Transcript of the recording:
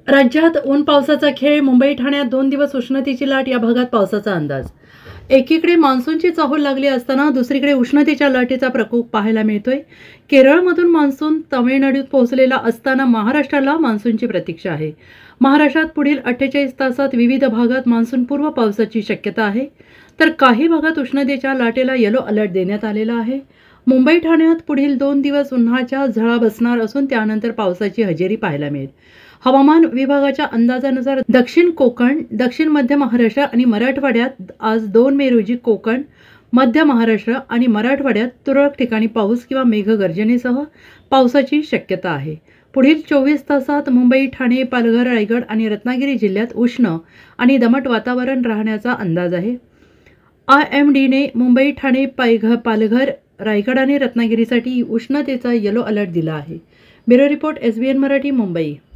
राज्यात ऊन पावसाचा खेळ. मुंबई ठाण्यात 2 दिवस उष्णतेची लाट. या भागात पावसाचा अंदाज. एकीकडे मान्सूनची चाहूल लागली असताना दुसरीकडे उष्णतेच्या लाटेचा प्रकोप पाहायला मिळतोय. केरळमधून मान्सून तामिळनाडूत पोहोचलेला असताना महाराष्ट्राला मान्सूनची प्रतीक्षा आहे. महाराष्ट्रात पुढील 48 तासात विविध भागात मान्सूनपूर्व पावसाची शक्यता आहे, तर काही भागात उष्णतेच्या लाटेला येलो अलर्ट देण्यात आलेला आहे. मुंबई ठाण्यात पुढील 2 दिवस उन्हाच्या झळा बसणार असून त्यानंतर पावसाची हजेरी पाहायला मिळेल. हवामान विभागाच्या अंदाजानुसार दक्षिण कोकण, दक्षिण मध्य महाराष्ट्र आणि मराठवाड्यात आज 2 मे रोजी कोकण, मध्य महाराष्ट्र आणि मराठवाड्यात तुरळक ठिकाणी पाऊस किंवा मेघगर्जनेसह पावसाची शक्यता आहे. पुढील 24 तासात मुंबई, ठाणे, पालघर, रायगड आणि रत्नागिरी जिल्ह्यात उष्ण आणि दमट वातावरण राहण्याचा अंदाज आहे. IMDने मुंबई, ठाणे, पालघर, रायगड आणि रत्नागिरीसाठी उष्णतेचा येलो अलर्ट दिला आहे. Bureau report, SBN Marathi, Mumbai.